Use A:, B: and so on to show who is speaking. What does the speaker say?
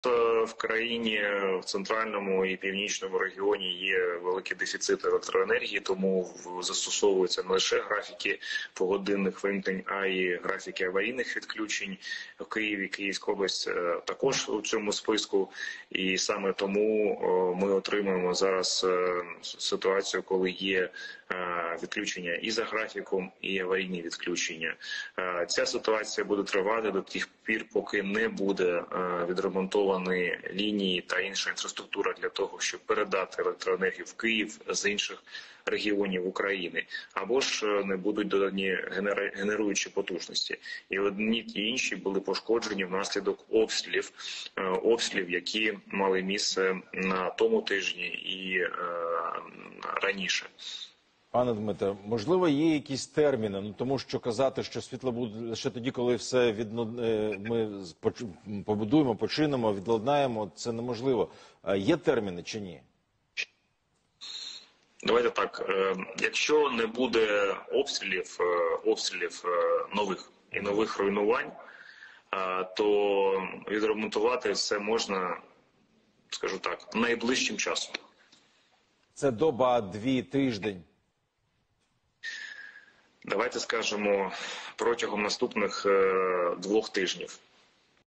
A: В країні, в центральному і північному регіоні є великий дефіцит електроенергії, тому застосовуються не лише графіки погодинних вимкнень, а й графіки аварійних відключень. В Києві, Київська область також у цьому списку. І саме тому ми отримуємо зараз ситуацію, коли є відключення і за графіком, і аварійні відключення. Ця ситуація буде тривати до тих пір, поки не буде відремонтовані лінії та інша інфраструктура для того, щоб передати електроенергію в Київ з інших регіонів України, або ж не будуть додані генеруючі потужності. І одні ті інші були пошкоджені внаслідок обстрілів, які мали місце на тому тижні і раніше.
B: Пане Дмитре, можливо, є якісь терміни, тому що казати, що світло буде лише тоді, коли все ми побудуємо, починимо, відладнаємо, це неможливо. Є терміни чи ні?
A: Давайте так, якщо не буде обстрілів нових і нових руйнувань, то відремонтувати все можна, скажу так, найближчим часом.
B: Це доба, 2, тиждень?
A: Давайте скажемо, протягом наступних 2 тижнів.